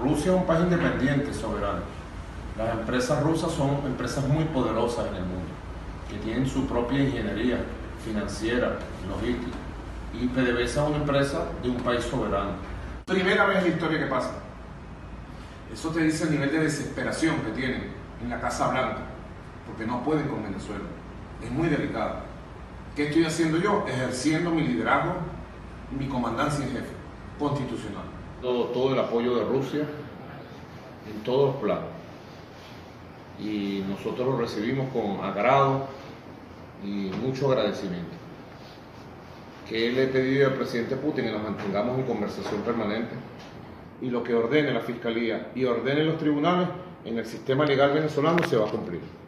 Rusia es un país independiente, soberano. Las empresas rusas son empresas muy poderosas en el mundo, que tienen su propia ingeniería financiera, logística. Y PDVSA es una empresa de un país soberano. Primera vez en la historia que pasa. Eso te dice el nivel de desesperación que tienen en la Casa Blanca, porque no pueden con Venezuela. Es muy delicado. ¿Qué estoy haciendo yo? Ejerciendo mi liderazgo, mi comandancia en jefe constitucional. Todo el apoyo de Rusia en todos los planos. Y nosotros lo recibimos con agrado y mucho agradecimiento. Que le he pedido al presidente Putin que nos mantengamos en conversación permanente y lo que ordene la Fiscalía y ordene los tribunales en el sistema legal venezolano se va a cumplir.